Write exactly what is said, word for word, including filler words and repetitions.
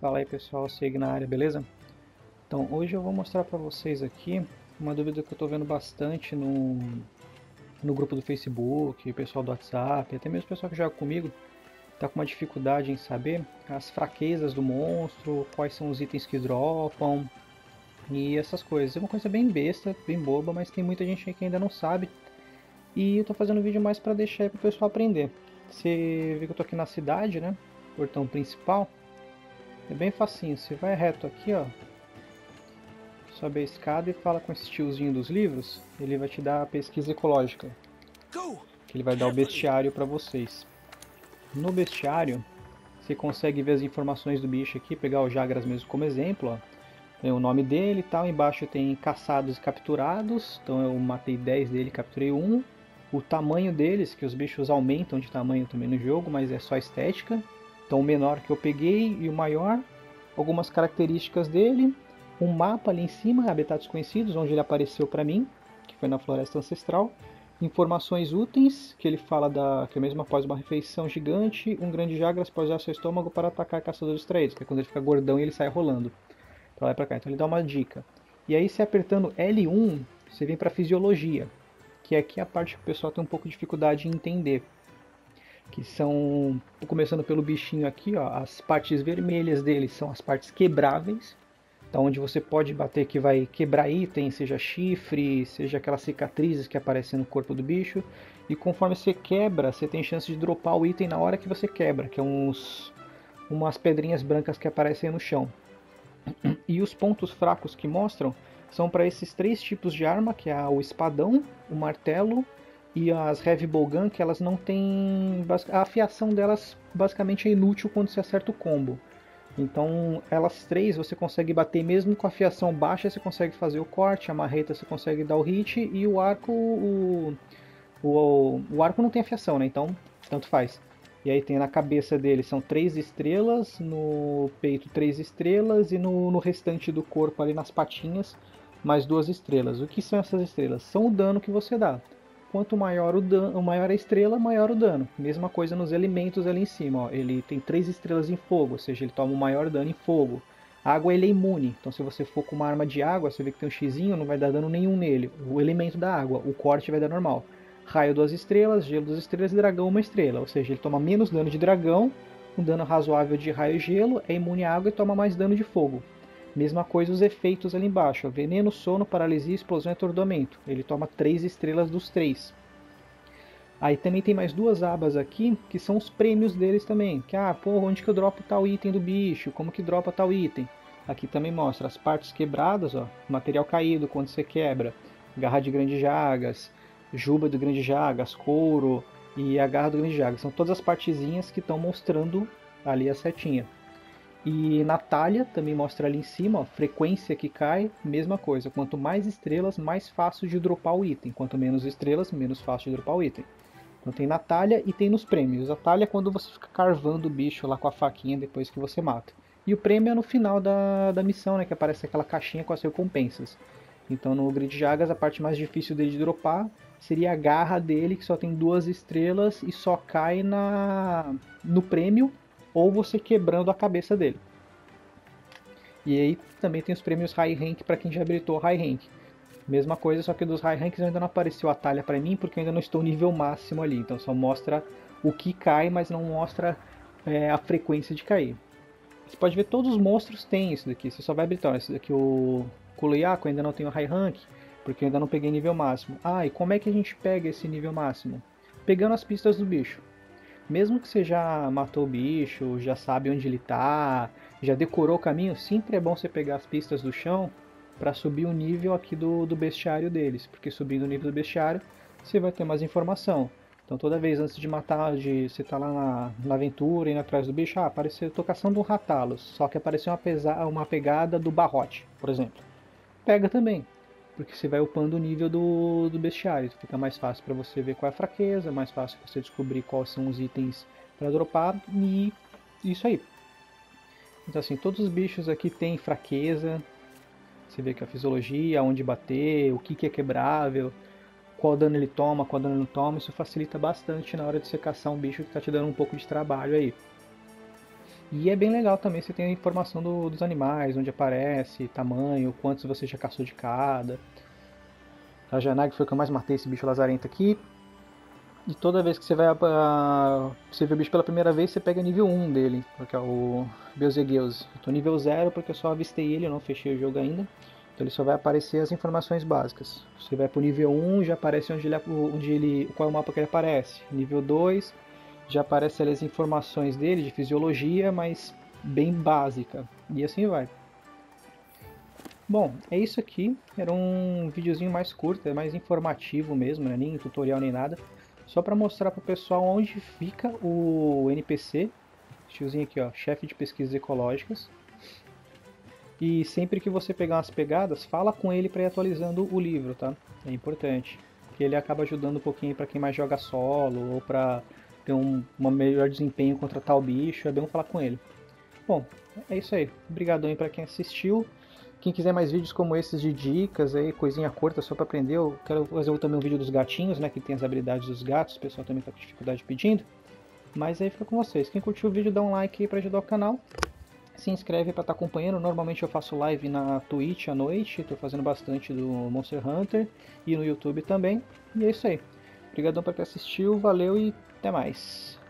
Fala aí pessoal, segue na área, beleza? Então hoje eu vou mostrar para vocês aqui uma dúvida que eu estou vendo bastante no, no grupo do Facebook, pessoal do WhatsApp, até mesmo o pessoal que joga comigo está com uma dificuldade em saber as fraquezas do monstro, quais são os itens que dropam e essas coisas. É uma coisa bem besta, bem boba, mas tem muita gente que ainda não sabe e eu estou fazendo um vídeo mais para deixar aí para o pessoal aprender. Você vê que eu estou aqui na cidade, né? Portão principal. É bem facinho, você vai reto aqui, ó, sobe a escada e fala com esse tiozinho dos livros, ele vai te dar a pesquisa ecológica, que ele vai dar o bestiário para vocês. No bestiário, você consegue ver as informações do bicho aqui, pegar o Jagras mesmo como exemplo, ó. Tem o nome dele e tal, embaixo tem caçados e capturados, então eu matei dez dele, capturei um. O tamanho deles, que os bichos aumentam de tamanho também no jogo, mas é só estética. Então o menor que eu peguei e o maior, algumas características dele, um mapa ali em cima, habitats conhecidos, onde ele apareceu para mim, que foi na Floresta Ancestral, informações úteis, que ele fala da, que mesmo após uma refeição gigante, um grande Jagras pode usar seu estômago para atacar caçadores distraídos, que é quando ele fica gordão e ele sai rolando para lá e para cá. Então ele dá uma dica. E aí, se apertando L um, você vem para fisiologia, que aqui é a parte que o pessoal tem um pouco de dificuldade em entender. Que são, começando pelo bichinho aqui, ó, as partes vermelhas dele são as partes quebráveis, então onde você pode bater que vai quebrar item, seja chifre, seja aquelas cicatrizes que aparecem no corpo do bicho, e conforme você quebra, você tem chance de dropar o item na hora que você quebra, que é uns, umas pedrinhas brancas que aparecem no chão. E os pontos fracos que mostram são para esses três tipos de arma, que é o espadão, o martelo e as Heavy Bowgun, que elas não têm... A afiação delas basicamente é inútil quando você acerta o combo. Então, elas três você consegue bater mesmo com a afiação baixa, você consegue fazer o corte, a marreta você consegue dar o hit, e o arco... O, o, o arco não tem afiação, né? Então, tanto faz. E aí tem na cabeça dele, são três estrelas, no peito três estrelas, e no, no restante do corpo, ali nas patinhas, mais duas estrelas. O que são essas estrelas? São o dano que você dá. Quanto maior o dano, maior a estrela, maior o dano. Mesma coisa nos elementos ali em cima. Ó. Ele tem três estrelas em fogo, ou seja, ele toma o maior dano em fogo. Água ele é imune, então se você for com uma arma de água, você vê que tem um xizinho, não vai dar dano nenhum nele. O elemento da água, o corte vai dar normal. Raio duas estrelas, gelo duas estrelas e dragão uma estrela. Ou seja, ele toma menos dano de dragão, um dano razoável de raio e gelo, é imune à água e toma mais dano de fogo. Mesma coisa os efeitos ali embaixo, ó, veneno, sono, paralisia, explosão e atordoamento. Ele toma três estrelas dos três. Aí também tem mais duas abas aqui, que são os prêmios deles também. Que, ah, porra, onde que eu dropo tal item do bicho? Como que dropa tal item? Aqui também mostra as partes quebradas, ó, material caído quando você quebra. Garra de grande jagas, juba do grande jagas, couro e a garra do grande jagas. São todas as partezinhas que estão mostrando ali a setinha. E na talha, também mostra ali em cima, ó, frequência que cai, mesma coisa. Quanto mais estrelas, mais fácil de dropar o item. Quanto menos estrelas, menos fácil de dropar o item. Então tem na talha e tem nos prêmios. A talha é quando você fica carvando o bicho lá com a faquinha depois que você mata. E o prêmio é no final da, da missão, né, que aparece aquela caixinha com as recompensas. Então no Grid Jagas, a parte mais difícil dele de dropar seria a garra dele, que só tem duas estrelas e só cai na, no prêmio, ou você quebrando a cabeça dele. E aí também tem os prêmios High Rank para quem já habilitou High Rank. Mesma coisa, só que dos High Ranks ainda não apareceu a talha para mim, porque eu ainda não estou nível máximo ali. Então só mostra o que cai, mas não mostra é, a frequência de cair. Você pode ver todos os monstros têm isso daqui. Você só vai habilitar. Esse daqui o Kuloyaku ainda não tem o High Rank, porque eu ainda não peguei nível máximo. Ah, e como é que a gente pega esse nível máximo? Pegando as pistas do bicho. Mesmo que você já matou o bicho, já sabe onde ele está, já decorou o caminho, sempre é bom você pegar as pistas do chão para subir o nível aqui do, do bestiário deles. Porque subindo o nível do bestiário, você vai ter mais informação. Então toda vez antes de matar, de você tá lá na, na aventura, indo atrás do bicho, ah, apareceu, tô caçando um Ratalos, só que apareceu uma, pesa, uma pegada do Barrote, por exemplo. Pega também. Porque você vai upando o nível do, do bestiário, fica mais fácil para você ver qual é a fraqueza, mais fácil para você descobrir quais são os itens para dropar e isso aí. Então assim, todos os bichos aqui têm fraqueza, você vê que a fisiologia, onde bater, o que, que é quebrável, qual dano ele toma, qual dano ele não toma, isso facilita bastante na hora de você caçar um bicho que está te dando um pouco de trabalho aí. E é bem legal também, você tem a informação do- dos animais, onde aparece, tamanho, quantos você já caçou de cada. A Janag foi o que eu mais matei esse bicho lazarento aqui. E toda vez que você vai pra, você vê o bicho pela primeira vez, você pega nível um dele, porque é o Beelzegeuse. Eu tô nível zero porque eu só avistei ele, eu não fechei o jogo ainda. Então ele só vai aparecer as informações básicas. Você vai pro nível um, já aparece onde ele, onde ele, qual é o mapa que ele aparece. Nível dois, já aparece ali as informações dele de fisiologia, mas bem básica. E assim vai. Bom, é isso aqui. Era um videozinho mais curto, é mais informativo mesmo, né? Nem tutorial nem nada. Só para mostrar para o pessoal onde fica o N P C. Tiozinho aqui, ó, chefe de pesquisas ecológicas. E sempre que você pegar umas pegadas, fala com ele para ir atualizando o livro, tá? É importante. Porque ele acaba ajudando um pouquinho para quem mais joga solo ou para ter um, um melhor desempenho contra tal bicho. É bom falar com ele. Bom, é isso aí. Obrigadão aí para quem assistiu. Quem quiser mais vídeos como esses de dicas aí, coisinha curta só para aprender, eu quero fazer também um vídeo dos gatinhos, né, que tem as habilidades dos gatos, o pessoal também tá com dificuldade pedindo. Mas aí fica com vocês. Quem curtiu o vídeo, dá um like aí para ajudar o canal. Se inscreve para estar tá acompanhando. Normalmente eu faço live na Twitch à noite, estou fazendo bastante do Monster Hunter e no YouTube também. E é isso aí. Obrigadão para quem assistiu, valeu e até mais.